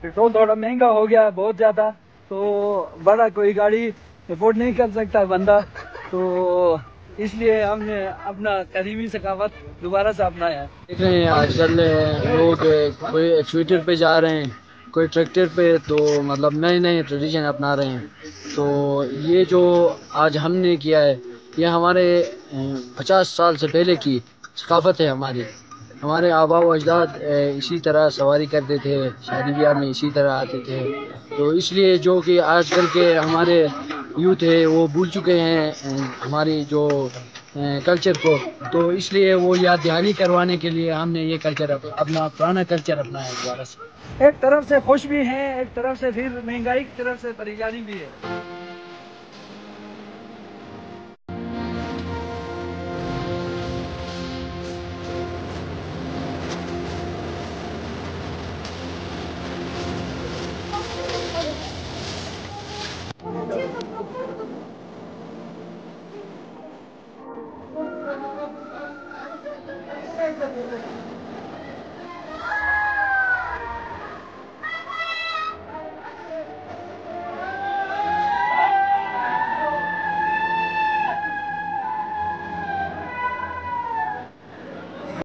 Petrol थोड़ा महंगा हो गया बहुत ज़्यादा, तो बड़ा कोई गाड़ी अफोर्ड नहीं कर सकता बंदा, तो इसलिए हमने अपना कदीमी सकाफत दोबारा से अपनाया है। देख रहे हैं आजकल लोग कोई एक्चुएटर पे जा रहे हैं, कोई ट्रैक्टर पे, तो मतलब नए नए ट्रेडिशन अपना रहे हैं। तो ये जो आज हमने किया है, ये हमारे 50 साल से पहले की सकाफत है हमारी। हमारे आबा व अजदाद इसी तरह सवारी करते थे, शादी ब्याह में इसी तरह आते थे। तो इसलिए जो कि आजकल के हमारे यूथ है वो भूल चुके हैं हमारी जो कल्चर को, तो इसलिए वो याद दहानी करवाने के लिए हमने ये कल्चर अपना पुराना कल्चर अपनाया दोबारा से। एक तरफ से खुश भी है, एक तरफ से फिर महंगाई की तरफ से परेशानी भी है।